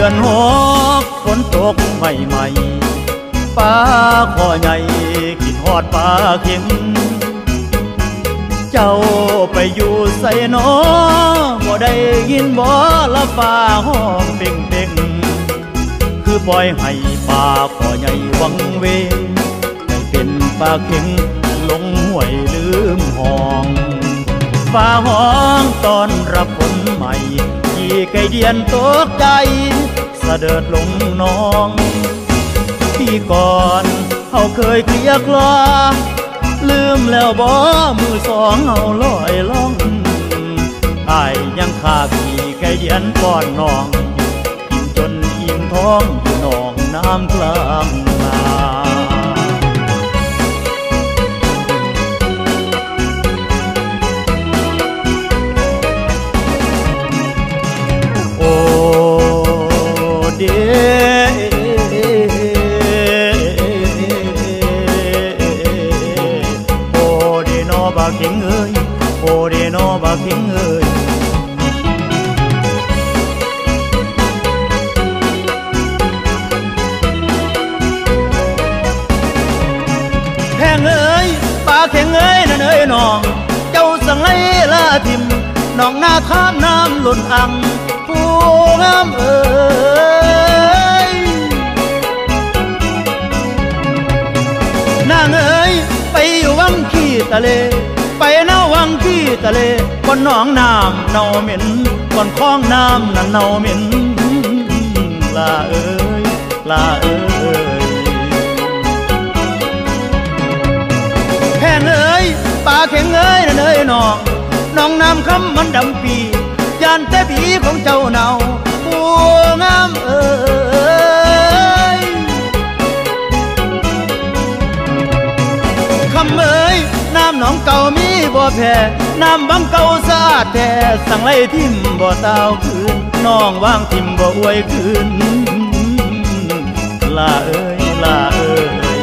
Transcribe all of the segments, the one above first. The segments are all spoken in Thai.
อนหกฝนตกใหม่ๆปลาคอใหญ่กินฮอดปลาเข็งเจ้าไปอยู่ใส่นอบ่ได้ยินบ่ละฟ้าห้องเป่งๆคือปล่อยให้ปลาคอใหญ่วังเวงได้เป็นปลาเข็งลงห้วยลืมห้องฟ้าห้องตอนรับฝนใหม่ขี่ไก่เดียนตกใจเสด็จลงน้องพี่ก่อนเฮาเคยเกลียกลอลืมแล้วบ่มือสองเฮาลอยล่องอ้ายยังขาขี่ไก่เดียนป้อนน้องกินจนอิ่มท้องอยู่หนองน้ำกลางนาเข็งเอ้ยโอเดโนบาเข็งเอ้ยแพงเอ้ยปลาเข็งเอ้ยนั่นเอ้ยน้องเจ้าสังไงละทิมน้องหน้าท่ามน้ำหล่นอังผู้งามเอ้ยนางเอ้ยไปอยู่วังขี้ทะเลไปเน่าวังขี้ทะเลบนหนองน้ำเน่าเหม็นบนคลองน้ำนั่นเน่าเหม็นลาเอ้ยลาเอ้ยแพงเอ้ยปลาเข็งเอ้ยนั่นเอ้ยน้องน้องน้ำคำมันดำปียานแต่ผีของเจ้าเน่าผู้งามเอ้ยคำเอ้ยน้ำหนองเก่ามีบ่แพ้น้ำบังเก่าสะอาดแท้สั่งไล่ทิมบ่เต้าคืนน้องวางทิมบ่อวยคืนลาเอ้ยลาเอ้ย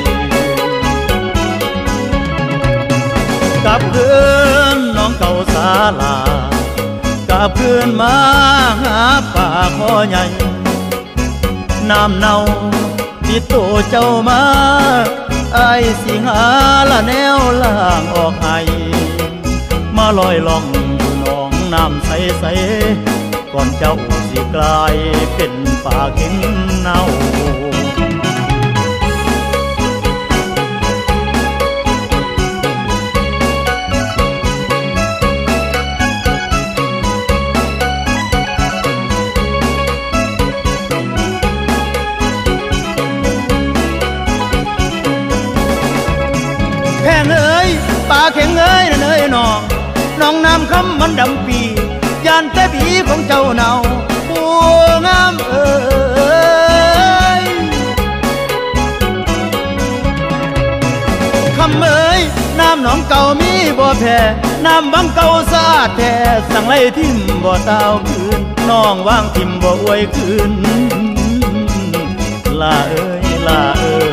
กลับคืนน้องเก่าศาลากลับคืนมาหาป่าคอใหญ่น้ำเน่าติดตัวเจ้ามาไอ้สิหาละแนวล่างออกให้มาลอยล่องอยู่หนองน้ำใสๆก่อนเจ้าสิกลายเป็นป่าเข็งเน่าปลาเข็งเอ้ยนั่นเอ้ยน้องน้องน้ำคำมันดำปียานแต่ผีของเจ้าเน่าผู้งามเอ้ยคำเอ้ยน้ำหนองเก่ามีบ่แพ้น้ำบังเก่าสะอาดแท้สั่งไล่ทิมบ่เต้าคืนน้องวางทิมบ่อวยคืนลาเอ้ยลาเอ้ย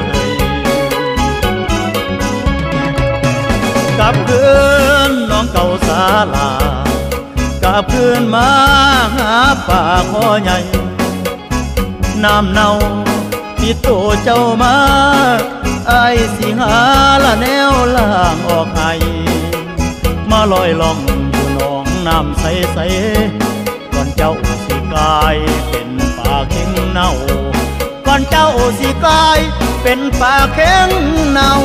กลับคืนน้องเก่าศาลากลับคืนมาหาป่าคอใหญ่น้ำเน่าติดตัวเจ้ามาไอ้สิหาละแนวล่างออกให้มาลอยล่องอยู่หนองน้ำใสๆก่อนเจ้าสิกลายเป็นป่าเข็งเน่าก่อนเจ้าสิกลายเป็นป่าเข็งเน่า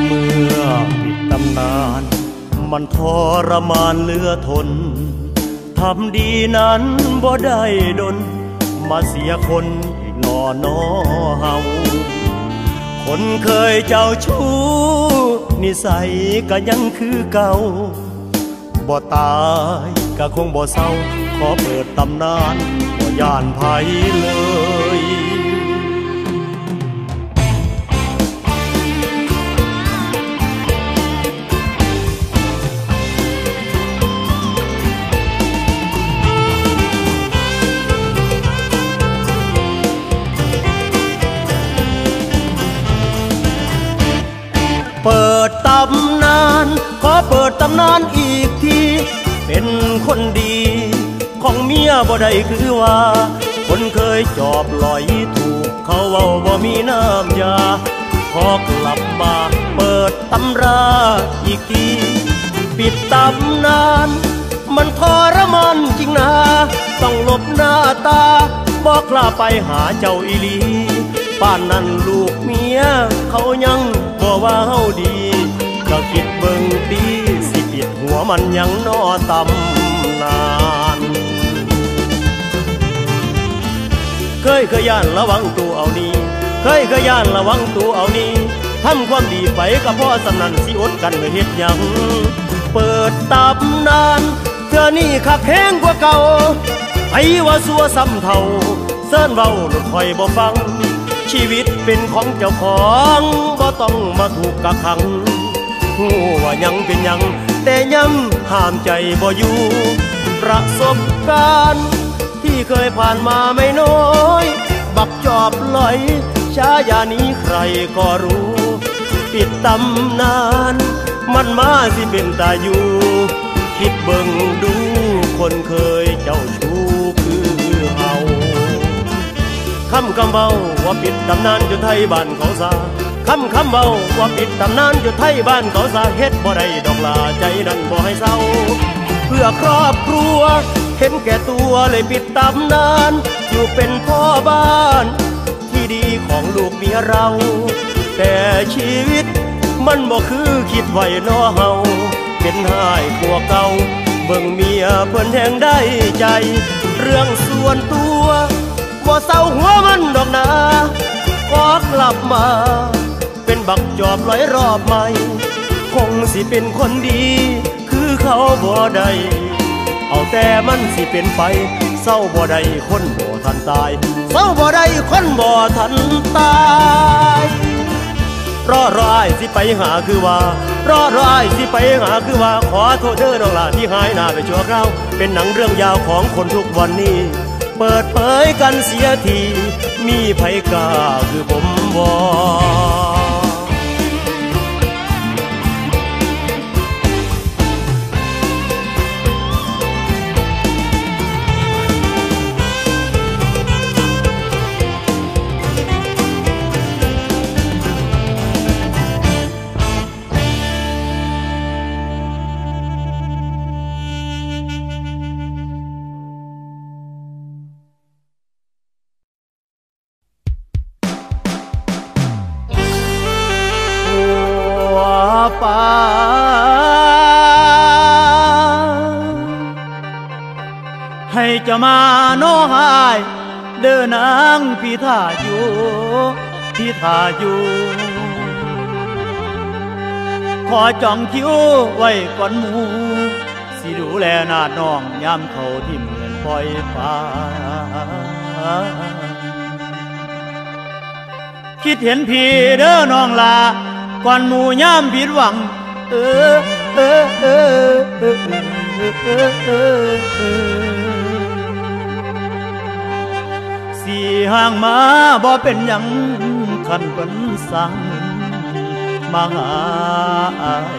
มันทรมานเหลือทนทำดีนั้นบ่ได้ดนมาเสียคนอีกนอเฮาคนเคยเจ้าชู้นิสัยก็ยังคือเก่าบ่ตายก็คงบ่เศร้าขอเปิดตำนานบ่ย่านไผเลยเปิดตำนานขอเปิดตำนานอีกทีเป็นคนดีของเมียบ่ได้คือว่าคนเคยจอบลอยถูกเขาเว้าบ่มีน้ำยาขอกลับมาเปิดตำราอีกทีปิดตำนานมันทรมานจริงนะต้องหลบหน้าตาบอกกล้าไปหาเจ้าอีลีป้านนั้นลูกเมียเขายังบ่ว่าเฮาดีก็คิดเบิ่งตีสิปิดหัวมันยังนอตำนานเคยย่านระวังตัวเอานี้เคยย่านระวังตัวเอานี้ทำความดีไปก็เพราะสำนันสิอดกันเมื่อเฮ็ดหยังเปิดตำนานเทื่อนี้คักแห้งกว่าเก่าไอ้ว่าสัวซ้ำเท่าเซิ้นเว้าหลุดคอยบ่ฟังชีวิตเป็นของเจ้าของบ่ต้องมาถูกกักขังหูว่ายังเป็นยังแต่ยังห้ามใจบ่อยู่ประสบการณ์ที่เคยผ่านมาไม่น้อยบักจอบลอยชายานี้ใครก็รู้ปิดตำนานมันมาสิเป็นตาอยู่คิดเบิ่งดูคนเคยเจ้าชู้คือเฮาคำเบาว่าปิดตำนานอยู่ไทยบ้านเขาซาคำเบาว่าปิดตำนานอยู่ไทยบ้านเขาซาเฮ็ดบ่ได้ดอกลาใจนั้นบ่ให้เศร้าเพื่อครอบครัวเห็นแก่ตัวเลยปิดตำนานอยู่เป็นพ่อบ้านที่ดีของลูกเมียเราแต่ชีวิตมันบ่คือคิดไว้น้อเฮาเป็นหายกลัวเก่าเบิ่งเมียเพิ่นแห่งได้ใจเรื่องส่วนตัวบ่เศร้าหัวมันดอกนาขอกลับมาเป็นบักจอบลอยรอบใหม่คงสิเป็นคนดีคือเขาบ่ได้เอาแต่มันสิเป็นไปเศร้าบ่ได้คนบ่ทันตายเศร้าบ่ได้คนบ่ทันตายรออ้ายสิไปหาคือว่ารออ้ายสิไปหาคือว่าขอโทษเด้อน้องล่ะที่หายหน้าไปชั่วคราวเป็นหนังเรื่องยาวของคนทุกวันนี้เปิดเผยกันเสียทีมีไผกล้าคือผมบ่ป่าให้เจ้ามาโน้หายเดินนางพี่ท่าอยู่ขอจองคิวไว้ก่อนหมูสิดูแลนาดน้องยามเขาทิ่มเงินปล่อยฟ้าคิดเห็นพี่เด้อน้องลาก่อนหมู่ย่ามผิดหวังสีห่างมาบ่เป็นหยังคันเพิ่นสั่งมาหาอ้าย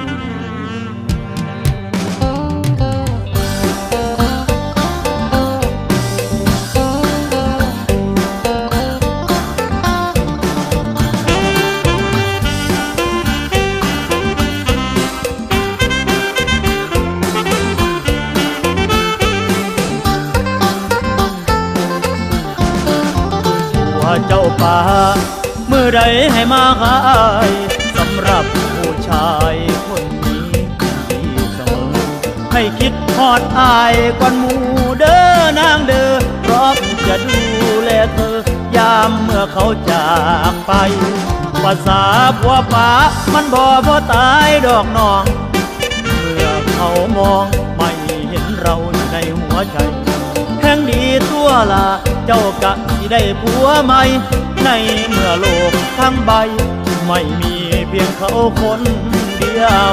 เจ้าป่ามือใดให้มาหาอ้ายสำหรับผู้ชายคนนี้ดีเสมอใให้คิดฮอดอายก่อนหมู่เด้อนางเด้อเพราะจะดูแลเธอยามเมื่อเขาจากไปภาษาผัวป่ามันบ่พอตายดอกน้องเมื่อเขามองไม่เห็นเราอยู่ในหัวใจแห่งดีตัวละเจ้ากะที่ได้ผัวใหม่ในเมื่อโลกทั้งใบไม่มีเพียงเขาคนเดียว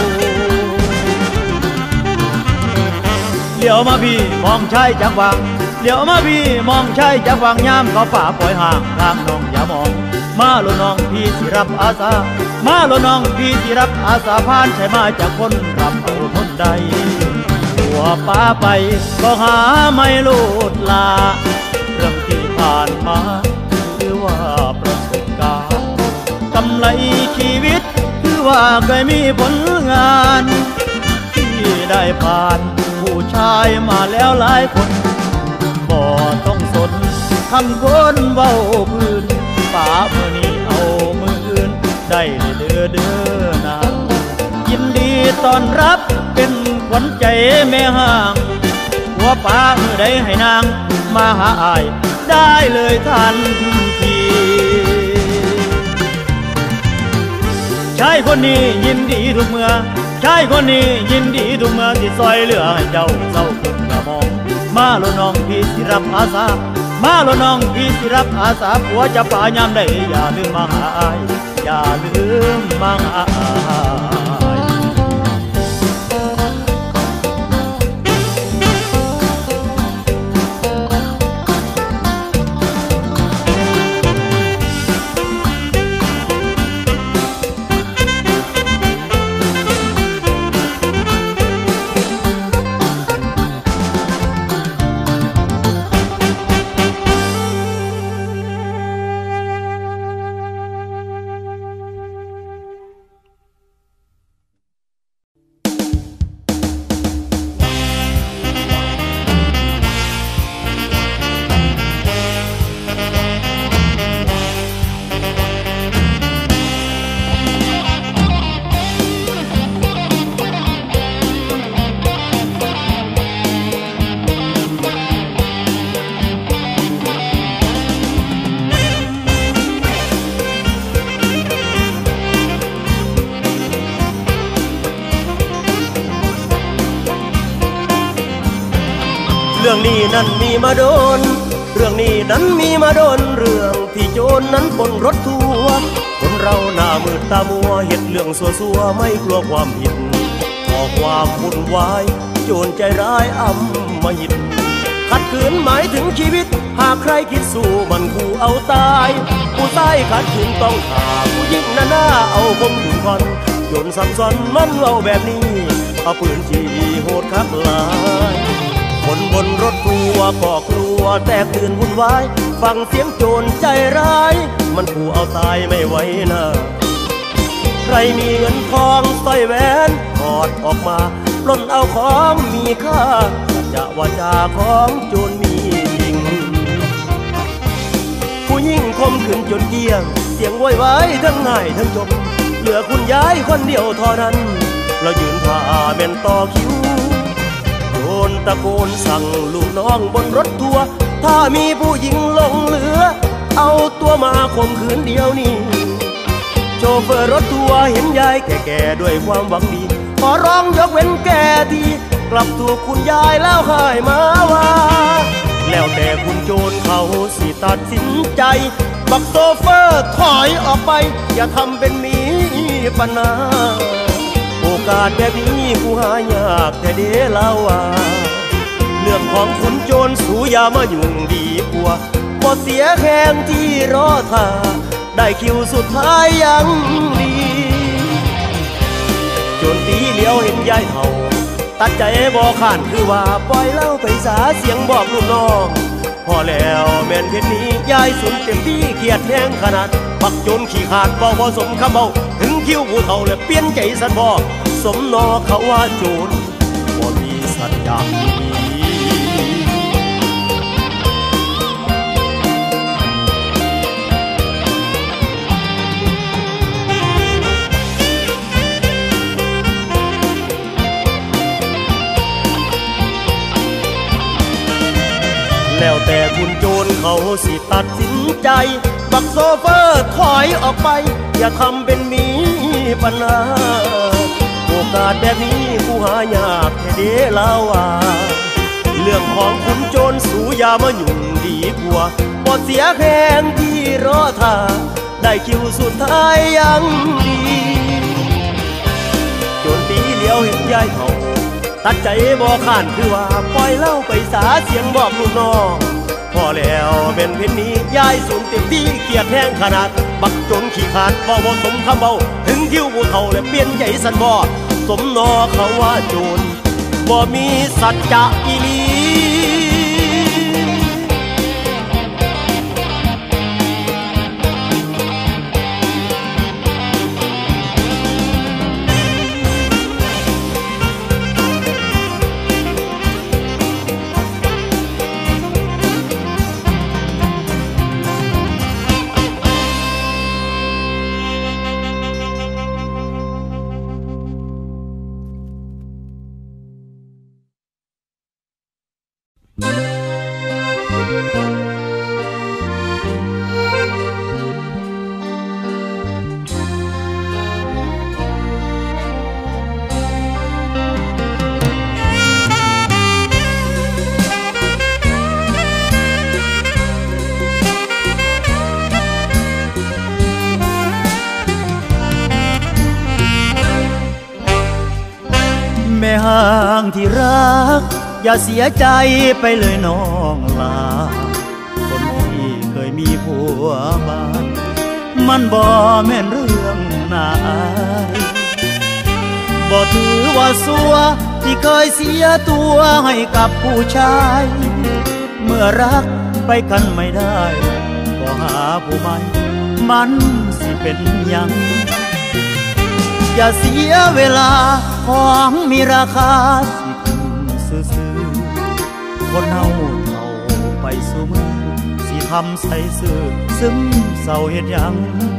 เดี๋ยวมาพี่มองชายจากวังเดี๋ยวมาพี่มองชายจากวังยามเขาฝ่าปล่อยห่างทางน้องอย่ามองมาโลน้องพี่สิรับอาสามาโลน้องพี่สิรับอาสาผ่านใช่มาจากคนรับเอาทนใดตัวป้าไปก็หาไม่ลูดลาเรื่องที่ผ่านมาคือว่าประสบการณ์กำไรชีวิตคือว่าเคยมีผลงานที่ได้ผ่านผู้ชายมาแล้วหลายคนบ่ต้องสนคำคนเว้าพื้นป่าเมื่อนี้เอามืออื่นได้เด้อเด้อนางยินดีต้อนรับเป็นขวัญใจแม่ห้างหัวป่าเมื่อใดให้นางมาหาอายได้เลยทันทีชายคนนี้ยินดีทุกเมื่อชายคนนี้ยินดีทุกเมื่อที่ซอยเหลือให้เจ้าเศร้าคุณกระมองมาโลน้องพี่สิรับอาสามาโลน้องพี่สิรับอาสาผัวจะป่ายามใดอย่าลืมมาหาอายอย่าลืมมาหาอายเรื่องนี้นั้นมีมาโดนเรื่องนี้นั้นมีมาโดนเรื่องที่โจรนั้นบนรถทัวร์คนเราหน้ามืดตามัวเห็ดเรื่องซัวๆไม่กลัวความผิดก่อความวุ่นวายโจรใจร้ายอำมหิตขัดขืนหมายถึงชีวิตหากใครคิดสู้มันคู่เอาตายผู้ใต้ขัดขืนต้องฆ่าผู้ยิ่งหน้าเอาคมถึงก่อนโจรซ้ำซ้อนมันเอาแบบนี้เอาปืนจี้โหดคักหลายคนบนรถทัวร์ก็กลัวแตกตื่นวุ่นวายฟังเสียงโจรใจร้ายมันขู่เอาตายไม่ไหวนะใครมีเงินทองสร้อยแหวนถอดออกมาปล้นเอาของมีค่าจะวาจาของโจรมีจริงผู้ยิ่งคมขืนจนเกี้ยงเสียงโวยวายทั้งง่ายทั้งจมเหลือคุณยายคนเดียวเท่านั้นเรายืนท่าเป็นต่อคิวโดนตะโกนสั่งลูกน้องบนรถทัวร์ถ้ามีผู้หญิงหลงเหลือเอาตัวมาข่มขืนเดียวนี้โชเฟอร์รถทัวร์เห็นยายแก่ๆด้วยความหวังดีขอร้องยกเว้นแก่ทีกลับถูกคุณยายแล้วค่ายมาว่าแล้วแต่คุณโจรเขาสิตัดสินใจบักโซเฟอร์ถอยออกไปอย่าทำเป็นมีปัญหาโอกาสแบบนี้กูหายากแต่เดลาว่าเรื่องของคุณโจรสู้อย่ามายุ่งดีกว่าพอเสียแข้งที่รอท่าได้คิวสุดท้ายยังดีโจรตีเหลียวเห็นยายเฒ่าตัดใจบ่ข้านคือว่าปล่อยเล่าไปสาเสียงบอกลูกน้องพอแล้วแม่นเพชรนี้ยายสุนเต็มที่เกียดแห้งขนาดบักโจรขี้ขาดบ่พอสมคำเบาถึงคิวผู้เฒ่าและเปลี่ยนใจสันบ่สมนอเขาว่าโจรบ่มีสัญญาแต่คุณโจรเขาสิตัดสินใจบักโซเฟอร์ถอยออกไปอย่าทำเป็นมีปัญหาโอกาสแบบนี้ผู้หายากแค่เดลาว่าเรื่องของคุณโจรสู้อย่ามายุ่งดีกว่าปอดเสียแข้งที่รอท่าได้คิวสุดท้ายยังดีโจรตีเลี้ยวเห็นยายเขาตัดใจบ่ข้านคือว่าปล่อยเล่าไปสาเสียงบอกลูกน้องพอแล้วเป็นเพชรนี้ยายสูงเต็มที่เกียดแห้งขนาดบักจนขี้ขาดบ่สมคำเบาถึงคิวผู้เฒ่าและเปลี่ยนใจสันบ่สมนอเขาว่าโจรบ่มีสัจจะอีหลีแม่ห้างที่รักอย่าเสียใจไปเลยน้องลาคนที่เคยมีผัวบ้านมันบ่แม่นเรื่องน่าอายบ่ถือว่าสัวที่เคยเสียตัวให้กับผู้ชายเมื่อรักไปกันไม่ได้ก็หาผู้ใหม่มันสิเป็นยังอย่าเสียเวลาของมีราคาสิถึงซื่อคนเฮาเท่าไปสู่มือสิทำใส่ซื่อซึมเศร้าเฮ็ดยัง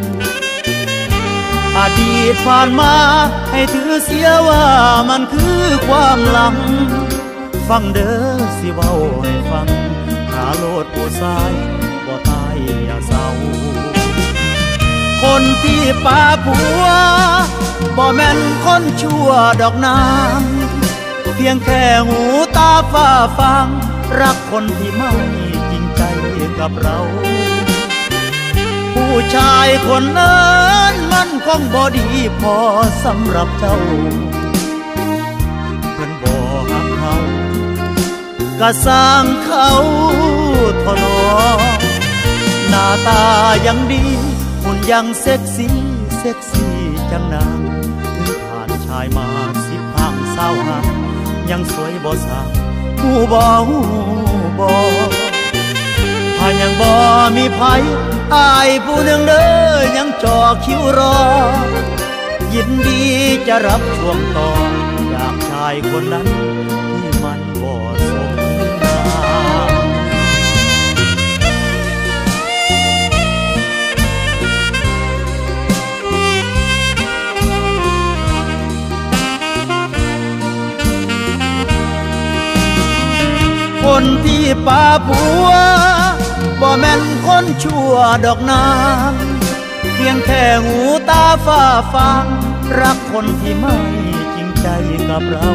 อดีตผ่านมาให้ถือเสียว่ามันคือความหลังฟังเด้อสิเว้าให้ฟังหาโลดผู้ชายบ่ตายอย่าเศร้าคนที่ป่าผัวบ่แม่นคนชั่วดอกน้ำเพียงแค่หูตาฝ้าฟังรักคนที่ไม่จริงใจกับเราผู้ชายคนนั้นมันคงบ่ดีพอสำหรับเจ้าเพิ่นบ่ฮักเขาก็สร้างเขาทนอหน้าตายังดีหุ่นยังเซ็กซี่จังนางถึงผ่านชายมา10 ห้าง20 ห้างยังสวยบ่สางหูบ่ถ้ายังบ่มีไผอายผู้หนึ่งเด้อยังจ่อคิวรอยินดีจะรับช่วงต่อจากชายคนนั้นที่มันบ่สมคนที่ป่าผัวบ่แม่นคนชั่วดอกนางเพียงแค่หูตาฝ้าฟังรักคนที่ไม่จริงใจกับเรา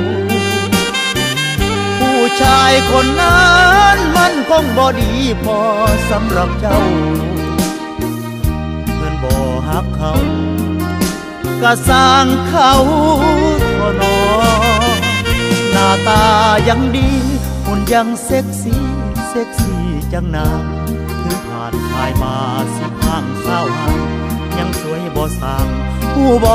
ผู้ชายคนนั้นมันคงบ่ดีพอสำหรับเจ้าเพื่อนบ่ฮักเขาก็สร้างเขาทนอหน้าตายังดีหุ่นยังเซ็กซี่จังนางถึงผ่านชายมา10 ห้าง20 ห้างยังสวยบ่สางหูบ่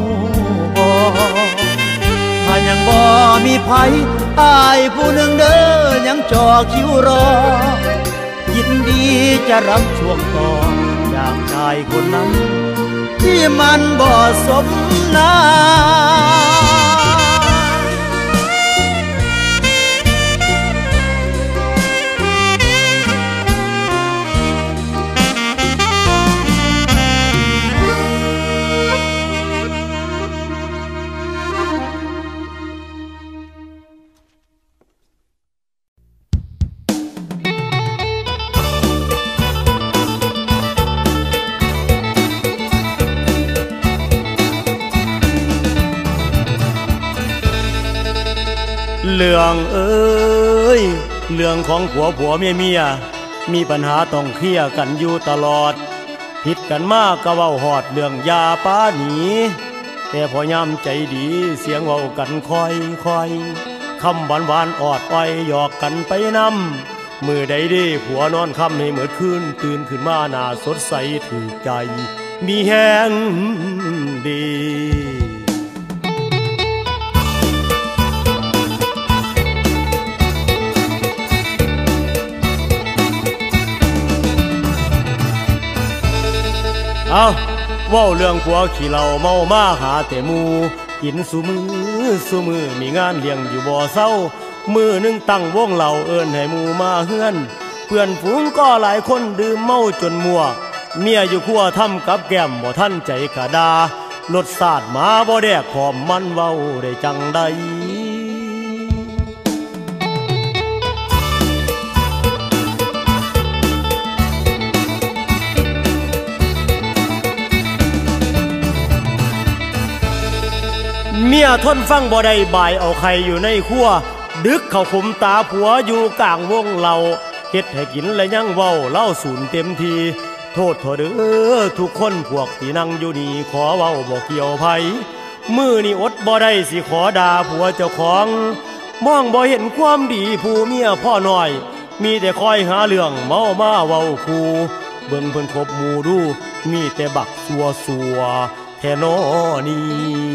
ถ้ายังบ่มีไผอายผู้หนึ่งเด้อยังจ่อคิวรอยินดีจะรับช่วงต่อจากชายคนนั้นที่มันบ่สมนารื่องเอ้ยเรื่องของผัวเมียมีปัญหาต้องเคลียร์กันอยู่ตลอดผิดกันมากก็เว้าหอดเรื่องยาป้าหนีแต่พอยำใจดีเสียงเว้ากันค่อยคำหวานออดอ้อยหยอกกันไปนำมือใดดีผัวนอนค่ำให้เหมือคืนตื่นขึ้นมาหน้าสดใสถูกใจมีแห้งดีเอาเว้าเรื่องผัวขี้เหล้าเมามาหาแต่หมูกินสุมือมีงานเลี้ยงอยู่บ่เศร้ามือนึงตั้งวงเหล้าเอิ้นให้หมูมาเฮือนเพื่อนฝูงก็หลายคนดื่มเมาจนมัวเมียอยู่ขั้วทำกับแก้มบ่ทันใจกะดารสชาติมาบ่แดกหอมมันเว้าได้จังใดเมียทนฟังบ่ได้บ่ายเอาไข่อยู่ในครัวดึกเข้าขุมตาผัวอยู่กลางวงเหล้าเฮ็ดให้กินและยังเว้าเล่าสูญเต็มทีโทษเด้อทุกคนพวกที่นั่งอยู่นี่ขอเว้าบ่เกี่ยวไผมือนี่อดบ่ได้สิขอด่าผัวเจ้าของมองบ่เห็นความดีผู้เมียพ่อน้อยมีแต่คอยหาเรื่องเมามาเว้าคูเบิ่งเพิ่นคบหมู่ดูมีแต่บักซัวแท้น้อนี่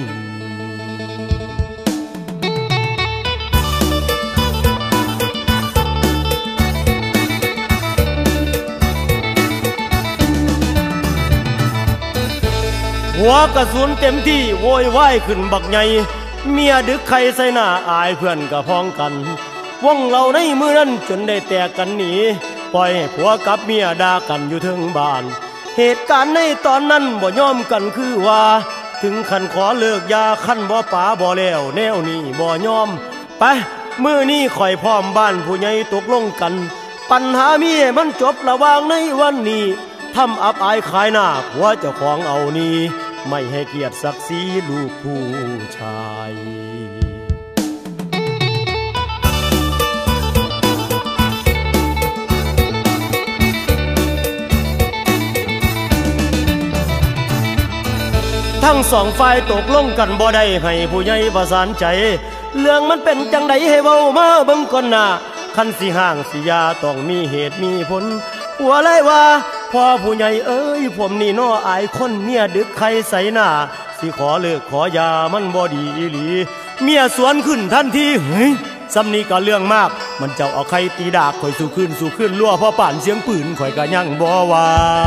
หัวกระสุนเต็มที่โวยวายขึ้นบักใหญ่เมียดึกไข่ใส่หน้าอายเพื่อนกะพ้องกันวงเราในมือนั้นจนได้แตกกันหนีปล่อยให้ผัวกับเมียด่ากันอยู่ถึงบ้านเหตุการณ์ในตอนนั้นบ่ยอมกันคือว่าถึงขันขอเลิกยาขั้นบ่ป๋าบ่แล้วแนวนี้บ่ยอมไปมือนี้ข่อยพร้อมบ้านผู้ใหญ่ตกลงกันปัญหาเมียมันจบระหว่างในวันนี้ทำอับอายขายหน้าผัวเจ้าของเอานี้ไม่ให้เกียรติศักดิ์ศรีลูกผู้ชายทั้งสองฝ่ายตกลงกันบ่ได้ให้ผู้ใหญ่ประสานใจเรื่องมันเป็นจังใดให้เว้ามาเบิ่งก่อนหน้าคันสิห่างสิยาต้องมีเหตุมีผลผัวเลยว่าพ่อผู้ใหญ่เอ้ยผมนี่น้ออายคนเมียดึกไข่ใส่หน้าสิขอเลิกขอยามันบ่ดีอีหลีเมียสวนขึ้นทันทีเฮ้ยซ้ำนี้ก็เรื่องมากมันเจ้าเอาไข่ตีดากข่อยสู้ขึ้นรั่วพอป่านเสียงปืนข่อยก็ยังบ่ว่า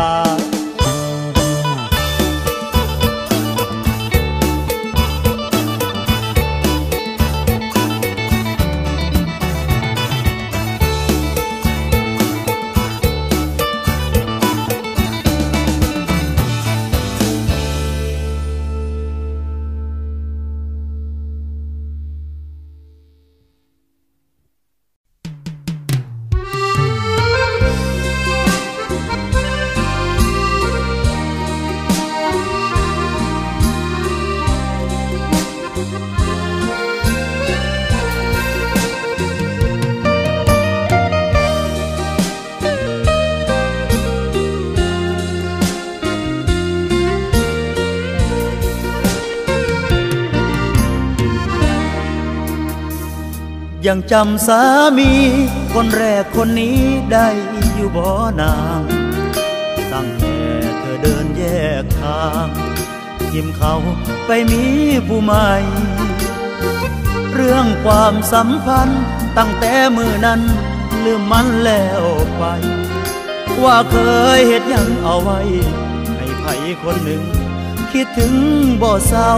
ยังจำสามีคนแรกคนนี้ได้อยู่บ่นางตั้งแต่เธอเดินแยกทางยิ้มเขาไปมีผู้ใหม่เรื่องความสัมพันธ์ตั้งแต่มือนั้นลืมมันแล้วไปว่าเคยเหตุยังเอาไว้ให้ไผคนหนึ่งคิดถึงบ่เศร้า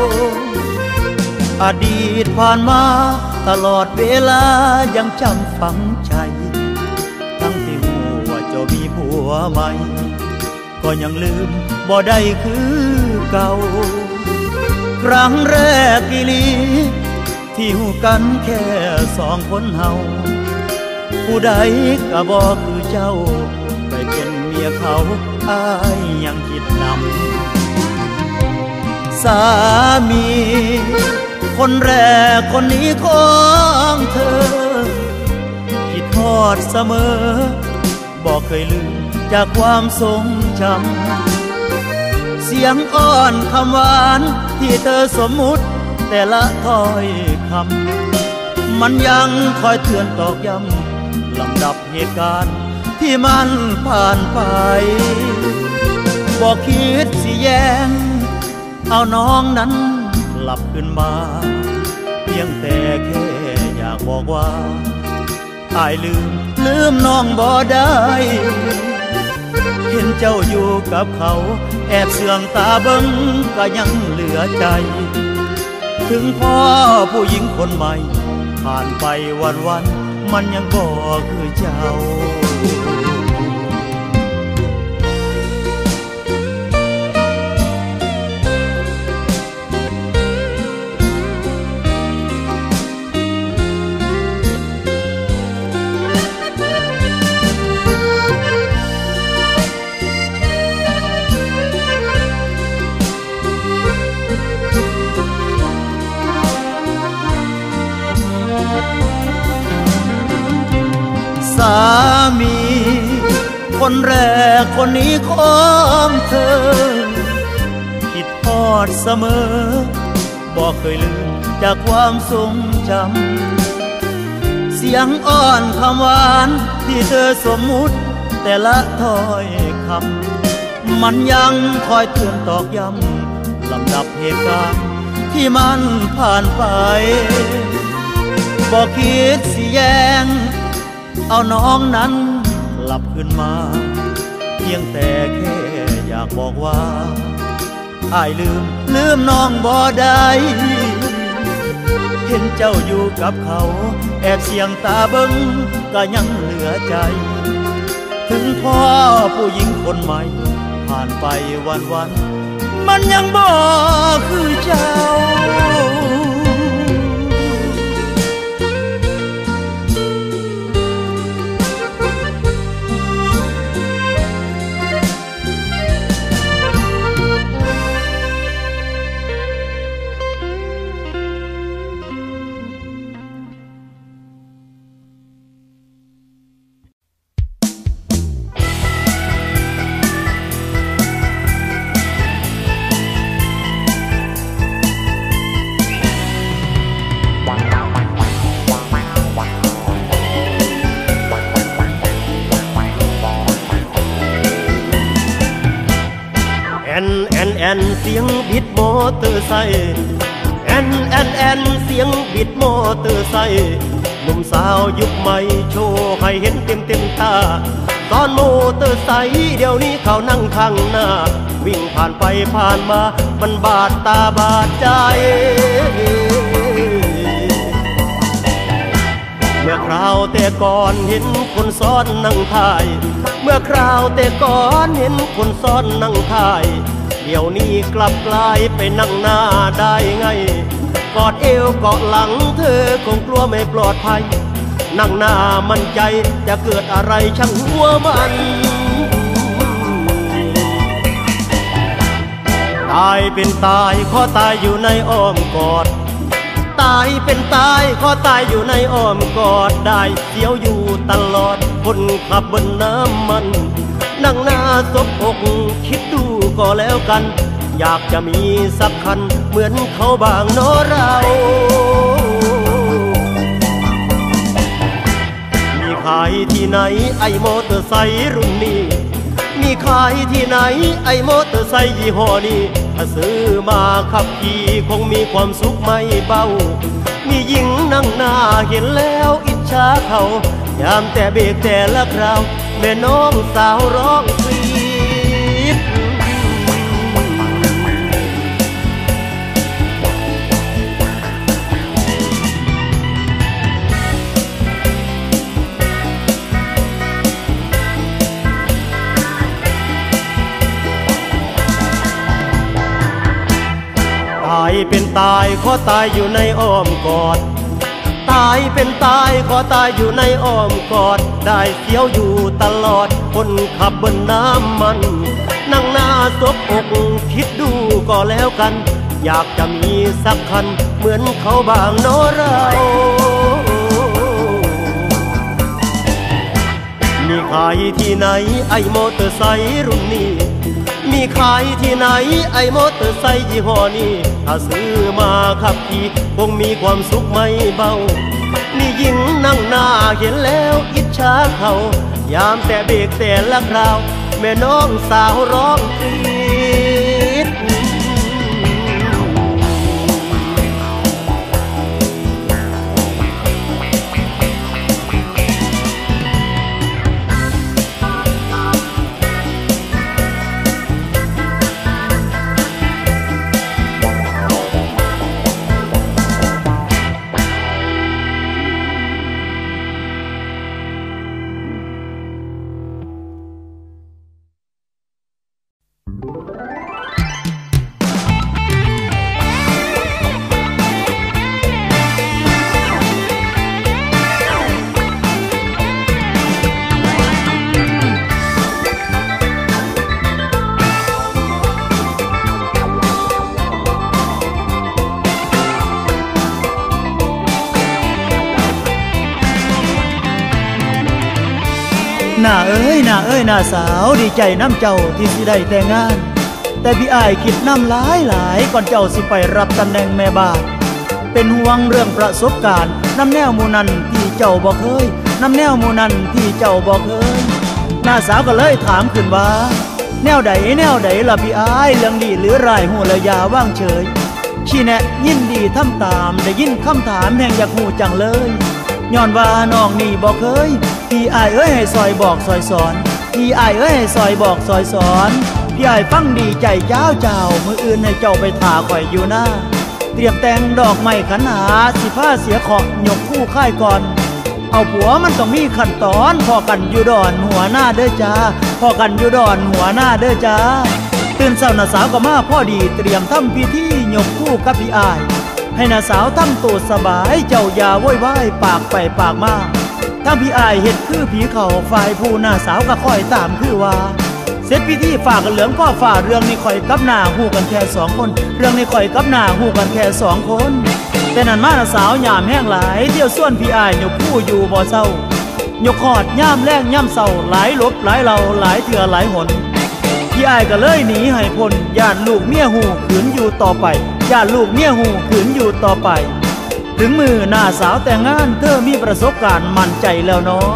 อดีตผ่านมาตลอดเวลายังจำฝังใจทั้งที่หัวเจ้ามีผัวใหม่ก็ยังลืมบ่ได้คือเก่าครั้งแรกกิลีที่หูกันแค่สองคนเฮาผู้ใดก็บ่คือเจ้าไปเป็นเมียเขาอ้ายยังคิดนำสามีคนแรกคนนี้ของเธอคิดทอดเสมอบอกเคยลืมจากความทรงจำเสียงอ้อนคำหวานที่เธอสมมุติแต่ละถ้อยคำมันยังคอยเตือนตอกย้ำลำดับเหตุการณ์ที่มันผ่านไปบอกคิดสิแย้งเอาน้องนั้นหลับขึ้นมาเพียงแต่แค่อยากบอกว่าอายลืมน้องบ่ได้เห็นเจ้าอยู่กับเขาแอบเสื่องตาเบิ่งก็ยังเหลือใจถึงพ่อผู้หญิงคนใหม่ผ่านไปวันมันยังบ่คือเจ้าสามีคนแรกคนนี้ของเธอคิดทอดเสมอบอกเคยลืมจากความทรงจำเสียงอ้อนคำหวานที่เธอสมมุติแต่ละถ้อยคำมันยังคอยเตือนตอกย้ำลำดับเหตุการณ์ที่มันผ่านไปบอกคิดสิแย้งเอาน้องนั้นหลับขึ้นมาเพียงแต่แค่อยากบอกว่าอายลืมน้องบ่ได้เห็นเจ้าอยู่กับเขาแอบเสียงตาเบิ่งก็ยังเหลือใจถึงพ่อผู้หญิงคนใหม่ผ่านไปวันมันยังบ่คือเจ้าเสียงบิดมอเตอร์ไซค์แอนเสียงบิดมอเตอร์ไซค์หนุ่มสาวยุคใหม่โชว์ให้เห็นเต็มตาตอนมอเตอร์ไซค์เดี๋ยวนี้เขานั่งข้างหน้าวิ่งผ่านไปผ่านมามันบาดตาบาดใจเมื่อคราวแต่ก่อนเห็นคนซ้อนนั่งถ่ายเมื่อคราวแต่ก่อนเห็นคนซ้อนนั่งถ่ายเดี๋ยวนี้กลับกลายไปนั่งหน้าได้ไงกอดเอวเกาะหลังเธอคงกลัวไม่ปลอดภัยนั่งหน้ามั่นใจจะเกิดอะไรช่างหัวมันตายเป็นตายขอตายอยู่ในอ้อมกอดตายเป็นตายขอตายอยู่ในอ้อมกอดได้เสียวอยู่ตลอดคนขับบนน้ำมันนั่งหน้าซบอกคิดดูก็แล้วกันอยากจะมีสักคันเหมือนเขาบางโนเรามีขายที่ไหนไอ้มอเตอร์ไซค์รุ่นนี้มีขายที่ไหนไอ้มอเตอร์ไซค์ยี่ห้อนี้ถ้าซื้อมาขับขี่คงมีความสุขไม่เบามีหญิงนั่งหน้าเห็นแล้วอิจฉาเขายามแต่เบรกแต่ละคราวแม่น้องสาวร้องกรี๊ดตายเป็นตายขอตายอยู่ในอ้อมกอดตายเป็นตายขอตายอยู่ในอ้อมกอดได้เสียวอยู่ตลอดคนขับบนน้ำมันนั่งหน้าซบอกคิดดูก็แล้วกันอยากจะมีสักคันเหมือนเขาบางโนเรามีขายที่ไหนไอมอเตอร์ไซค์รุ่นนี้มีขายที่ไหนไอมอเตอร์ไซค์ยี่ห้อนี้ถ้าซื้อมาขับขี่คงมีความสุขไม่เบานี่ยิ่งนั่งหน้าเห็นแล้วอิจฉาเขายามแต่เบรกแต่ละคราวแม่น้องสาวร้องกรีดหน้าเอ้ยหน้าเอ้ยหน้าสาวดีใจน้ำเจ้าที่สิได้แต่งงานแต่พี่อ้ายคิดน้ำหลายก่อนเจ้าสิไปรับตำแหน่งแม่บ้านเป็นห่วงเรื่องประสบการณ์น้ำแนวหมู่นั้นที่เจ้าบ่เคยน้ำแนวหมู่นั้นที่เจ้าบ่เคยหน้าสาวก็เลยถามขึ้นว่าแนวใดล่ะพี่อ้ายเรื่องดีหรือร้ายหูแล้วอย่าว่างเฉยชี้แนะยินดีทำตามได้ยินคำถามแห่งอยากหูจังเลยย้อนว่าน้องนี่บ่เคยพี่อ้ายเอ้ยให้ซอยบอกซอยสอนพี่อ้ายเอ้ยให้ซอยบอกซอยสอนพี่อ้ายฟังดีใจเจ้ามื้ออื่นให้เจ้าไปท่าข่อยอยู่หน้าเตรียมแต่งดอกไม้ขันหาสิผ้าเสียขอหยกคู่ค่ายก่อนเอาผัวมันต้องมีขั้นตอนพอกันอยู่ดอนหัวหน้าเด้อจ้าพอกันอยู่ดอนหัวหน้าเด้อจ้าตื่นเช้าน้าสาวก็มาพอดีเตรียมทำพิธีหยกคู่กับพี่อ้ายให้น้าสาวทำตัวสบายเจ้าอย่าโวยวายปากไปปากมาถ้าพี่อ้ายเห็ดคือผีเขาฝ่ายผู้น้าสาวก็คอยตามคือว่าเสร็จพิธีฝากกันเหลืองพ่อฝ่าเรื่องนี้คอยกับหน้าหูกันแค่2 คนเรื่องนี้คอยกับหน้าหูกันแค่2 คนแต่นั่นมาน้าสาวยามแห้งหลายเที่ยวส่วนพี่อ้ายยกคู่อยู่บ่เศร้ายกขอดย่ามแรงย่ามเศร้าหลายลบหลายเราหลายเถื่อหลายหนพี่อ้ายก็เลยหนีให้พ้นย่านลูกเมียหูขืนอยู่ต่อไปย่านลูกเมียหูขืนอยู่ต่อไปถึงมือหน้าสาวแต่งงานเธอมีประสบการณ์มั่นใจแล้วเนาะ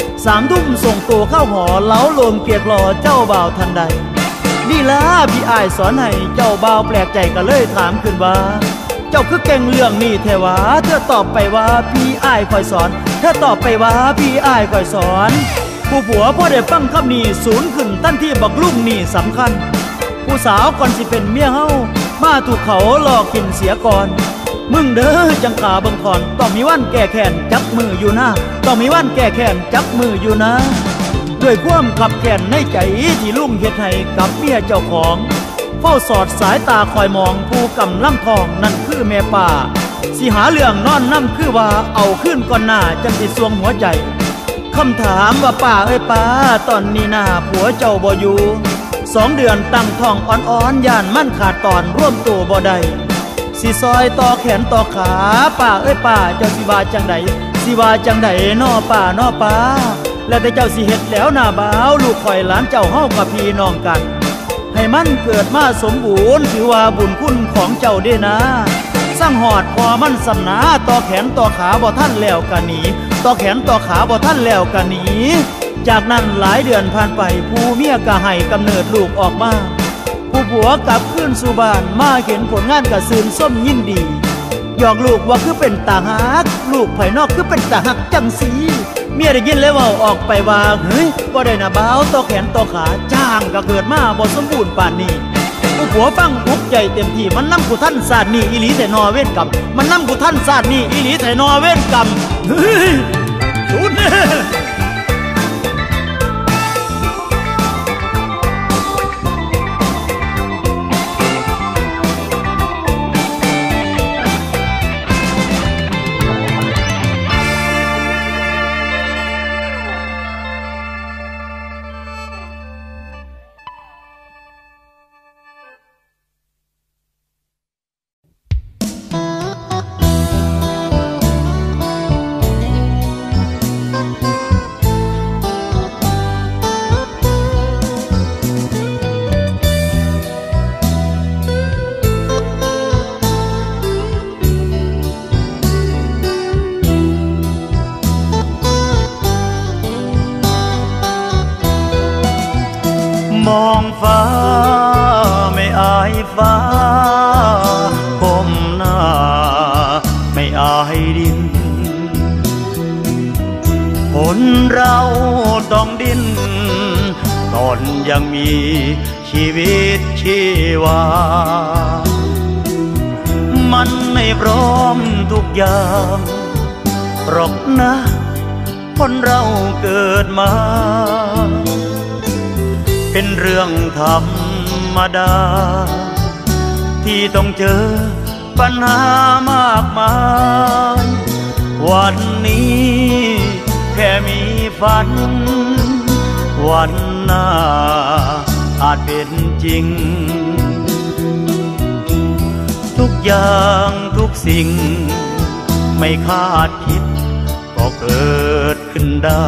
3 ทุ่มส่งตัวเข้าหอเล้าโลมเกียกรอเจ้าบ่าวทันใดนี่ล่ะพี่อ้ายสอนให้เจ้าบ่าวแปลกใจก็เลยถามขึ้นว่าเจ้าคือเก่งเรื่องนี้แท้วะเธอตอบไปว่าพี่อ้ายคอยสอนเธอตอบไปว่าพี่อ้ายคอยสอนผู้ผัวพอได้ฟังคำนี้สูญขึ้นทันที่บักลุ่มนี่สำคัญผู้สาวก่อนสิเป็นเมียเฮามาถูกเขาหลอกกินเสียก่อนมึงเด้อจังขาบังคอนต้องมีวันแก้แค้นจับมืออยู่นะต้องมีวันแก้แค้นจับมืออยู่นะด้วยความขับแค้นในใจที่ลุงเฮ็ดให้กับเมียเจ้าของเฝ้าสอดสายตาคอยมองผู้กำลังทองนั่นคือแม่ป่าสิหาเรื่องนอนน้ำคือว่าเอาขึ้นก่อนหน้าจังสิสวงหัวใจคำถามว่าป้าเอ้ยป้าตอนนี้หน้าผัวเจ้าบ่อยู่2 เดือนตั้งท้องอ่อนๆย่านมันขาดตอนร่วมตัวบ่ได้สิซอยต่อแขนต่อขาป้าเอ้ยป้าเจ้าสิว่าจังใดสิว่าจังใดน้อป้าน้อป้าแล้วแต่เจ้าสิเฮ็ดแล้วหน้าบ่าวลูกข่อยหลานเจ้าเฮากับพี่น้องกันให้มันเกิดมาสมบูรณ์ถือว่าบุญคุณของเจ้าเด้นะสร้างหอดพอมันสำนาต่อแขนต่อขาบ่ท่านแล้วกันหนีต่อแขนต่อขาบ่ท่านแล้วกันหนีจากนั้นหลายเดือนผ่านไปผู้เมียก็ให้กำเนิดลูกออกมาผู้ผัวกลับขึ้นสู่บ้านมาเห็นผลงานก็ซื่นส้มยินดีหยอกลูกว่าคือเป็นตาหักลูกภายนอกคือเป็นตาหักจังสีเมียได้ยินแล้วว่าออกไปว่าเฮ้ยบ่ได้นะบ่าวต่อแขนต่อขาจ้างก็เกิดมาบ่สมบูรณ์ป่านนี้ผู้ผัวฟังอุกใจเต็มที่มันนำกูท่านศาสตร์นี่อีหลีแต่นอเว้นกรรมมันนำกูท่านศาสตร์นี่อีหลีแต่นอเว้นกรรมเฮ้ยสุดมองฟ้าไม่อายฟ้าก้มหน้าไม่อายดินคนเราต้องดิ้นตอนยังมีชีวิตชีวามันไม่พร้อมทุกอย่างหรอกนะคนเราเกิดมาเป็นเรื่องธรรมดาที่ต้องเจอปัญหามากมายวันนี้แค่มีฝันวันหน้าอาจเป็นจริงทุกอย่างทุกสิ่งไม่คาดคิดก็เกิดขึ้นได้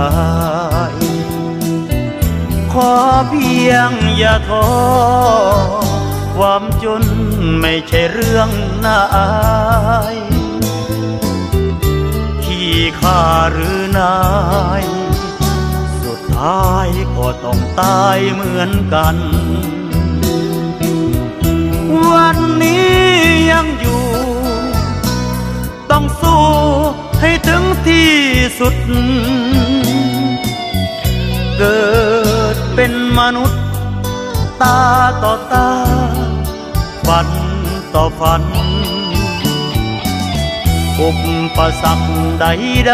ขอเพียงอย่าท้อความจนไม่ใช่เรื่องน่าอายขี้ข้าหรือนายสุดท้ายก็ต้องตายเหมือนกันวันนี้ยังอยู่ต้องสู้ให้ถึงที่สุดเกิดเป็นมนุษย์ตาต่อตาฝันต่อฝันอุปสรรคใด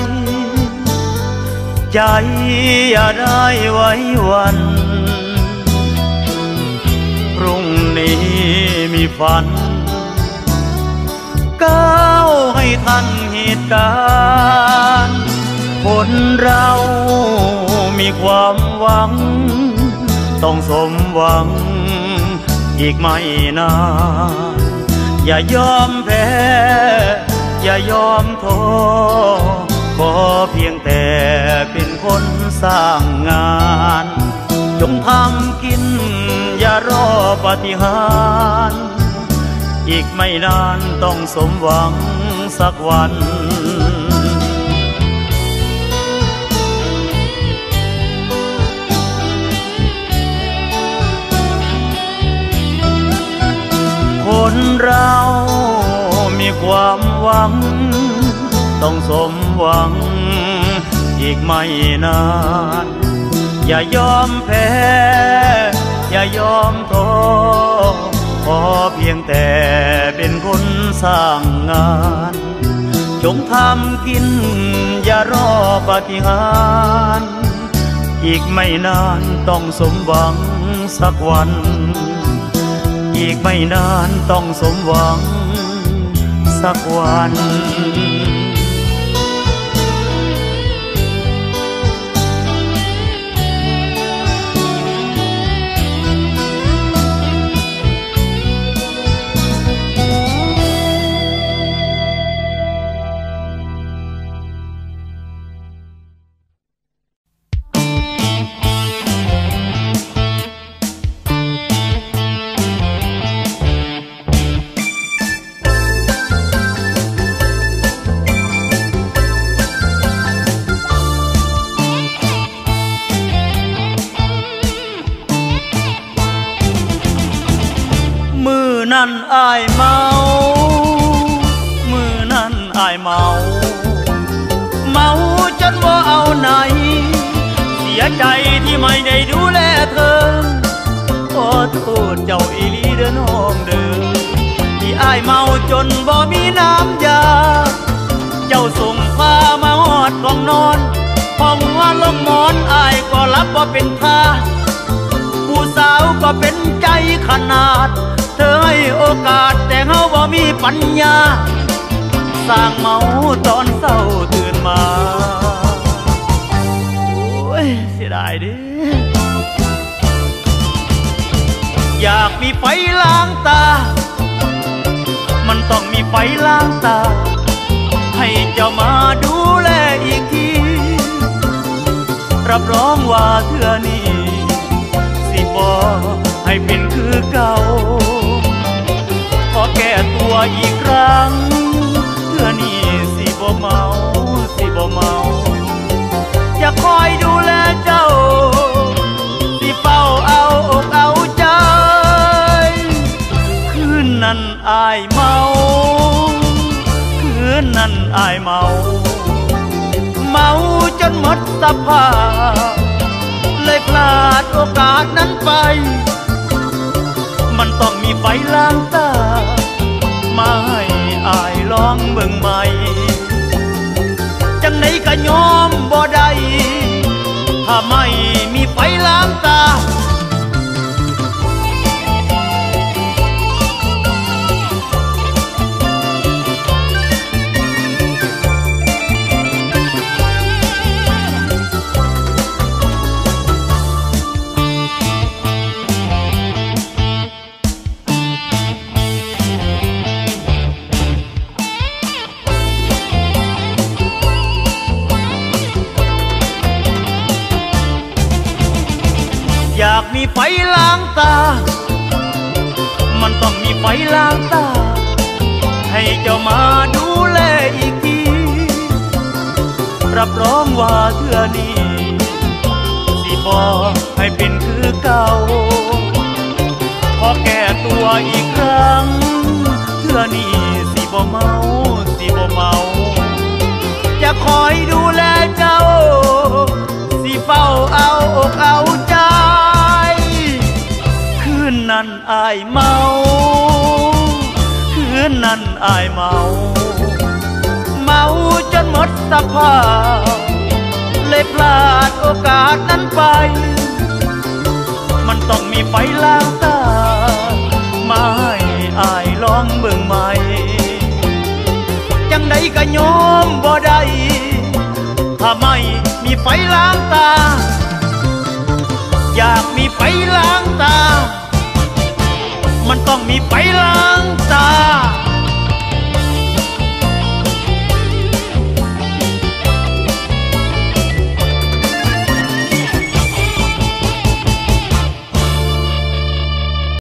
ๆใจอย่าได้ไว้วันพรุ่งนี้มีฝันก้าวให้ทันเหตุการณ์คนเรามีความหวังต้องสมหวังอีกไม่นานอย่ายอมแพ้อย่ายอมท้อขอเพียงแต่เป็นคนสร้างงานจงทำกินอย่ารอปาฏิหาริย์อีกไม่นานต้องสมหวังสักวันคนเรามีความหวังต้องสมหวังอีกไม่นานอย่ายอมแพ้อย่ายอมท้อขอเพียงแต่เป็นคนสร้างงานจงทำกินอย่ารอปาฏิหาริย์อีกไม่นานต้องสมหวังสักวันอีกไม่นานต้องสมหวังสักวันนั่นอายเมามือนั่นอายเมาจนว่าเอาไหนเสียใจที่ไม่ได้ดูแลเธอขอโทษเจ้าอีหลีเด้อน้องเด้อที่อายเมาจนบ่มีน้ำยาเจ้าส่งพามาหอดกองนอนพอหัวลงหมอนอายก็รับว่าเป็นท่าผู้สาวก็เป็นใจขนาดเธอให้โอกาสแต่เฮาบ่มีปัญญาสร้างเมาตอนเศร้าตื่นมาโอ้ยเสียดายดิอยากมีไฟล้างตามันต้องมีไฟล้างตาให้เจ้ามาดูแลอีกทีรับรองว่าเทื่อนี้สิบ่ให้เป็นคือเก่าขอแก้ตัวอีกครั้งเพื่อนี่สิบ่เมาจะคอยดูแลเจ้าสิเฝ้าเอาอายเมาจนหมดสภาพเลยพลาดโอกาสนั้นไปมันต้องมีไฟล้างตามาให้อายลองเบิ่งใหม่จังไหนก็ยอมบ่ได้ถ้าไม่มีไฟล้างตาอยากมีไฟล้างตามันต้องมีไฟล้างตาให้เจ้ามาดูแลอีกทีรับรองว่าเทื่อนี้สิบ่ให้เป็นคือเก่าพอแก้ตัวอีกครั้งเทื่อนี้สิบ่เมาจะคอยดูแลเจ้าสิเฝ้าเอาอกเอาใจคืนนั้นอายเมาจนหมดสภาพเลยพลาดโอกาสนั้นไปมันต้องมีไฟล้างตามาให้อายลองเบิ่งใหม่จังใดก็ยอมบ่ได้ถ้าไม่มีไฟล้างตาอยากมีไฟล้างตามันต้องมีไฟล้างตา